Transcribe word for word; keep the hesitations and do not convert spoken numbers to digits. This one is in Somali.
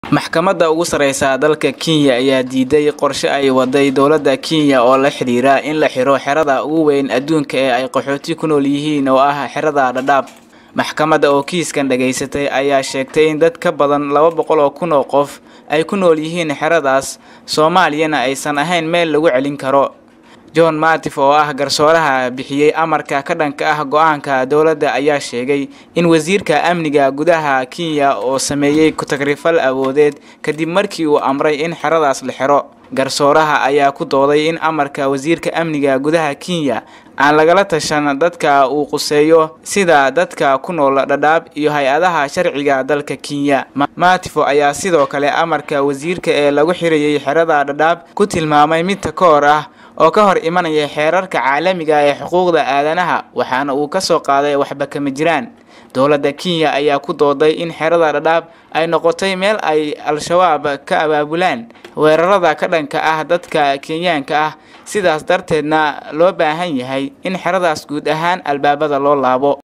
maxkamadda ugu sareysa dalka Kenya ayaa diiday qorshe ay waday dawladda Kenya oo la xiriira in la xiro xerada ugu weyn adduunka ee ay qaxooti ku nool yihiin oo ah xerada Dadaab. maxkamadda oo kiiskan dhageysatay ayaa sheegtay in dad ka badan laba boqol oo kun oo qof ay ku nool yihiin xeradaas, Soomaaliyana aysan ahayn meel lagu celin karo. John Matif oo ah garsooraha bixiyay amarka ka dhanka ah go'aanka dawladda ayaa sheegay in wasiirka amniga gudaha Kenya oo sameeyay ku tagrifal awoodeed kadib markii uu amray in xeradaas la xiro. garsooraha ayaa ku dooday in amarka wasiirka amniga gudaha Kenya aan lagala tashan dadka uu quseeyo sida dadka ku nool Dadaab iyo hay'adaha sharciga dalka Kenya. Matif ayaa sidoo kale amarka wasiirka ee lagu xiriyay xerada Dadaab ku tilmaamay mid takoor ah oo ka hor imanaya xeerarka caalamiga ee xuquuqda aadanaha, waxaana uu ka soo qaaday waxba kama jiraan. dawladda Kenya ayaa ku dooday in xerada Dadaab ay noqotay meel ay Al-Shabaab ka abaabulaan weerarada ka dhanka ah dadka Kenyaanka ah, sidaas darteedna loo baahan yahay in xeradaas guud ahaan albaabada loo laabo.